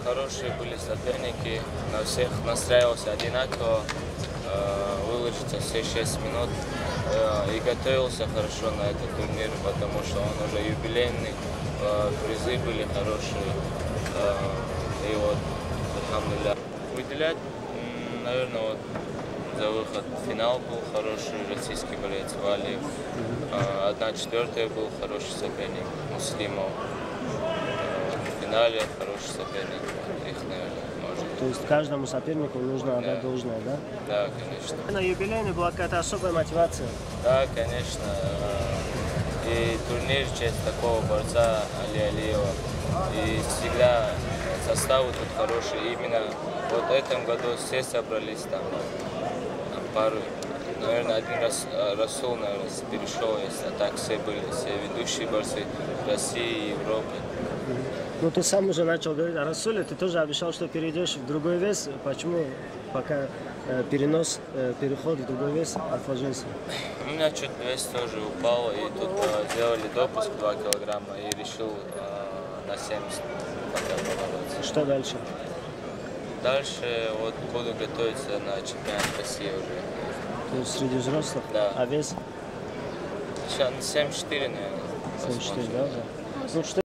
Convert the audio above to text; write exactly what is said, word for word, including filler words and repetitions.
хорошие были соперники, на всех настраивался одинаково, выложиться все шесть минут и готовился хорошо на этот турнир, потому что он уже юбилейный, призы были хорошие, и вот, алхамдулилля. Выделять, наверное, вот за выход в финал был хороший российский боец Валиев, одна четвертая был хороший соперник Муслимов. В финале хороший соперник, их, наверное, может. То есть каждому сопернику нужно отдать Да. должное, да? Да, конечно. На юбилейной была какая-то особая мотивация? Да, конечно. И турнир в честь такого борца Али Алиева. И всегда составы тут хорошие. Именно вот в этом году все собрались там, там пару. Наверное, один раз Расул, наверное, перешел, если так все были, все ведущие борцы России и Европы. Ну, ты сам уже начал говорить о Расуле, ты тоже обещал, что перейдешь в другой вес. Почему пока э, перенос, э, переход в другой вес отложился? У меня чуть вес тоже упал, и тут э, сделали допуск два килограмма, и решил э, на семьдесят пока побороться. Что дальше? Дальше вот буду готовиться на чемпионат России уже. То есть среди взрослых? Да. А вес? Сейчас семьдесят четыре, наверное. семьдесят четыре, да, уже? Ну, что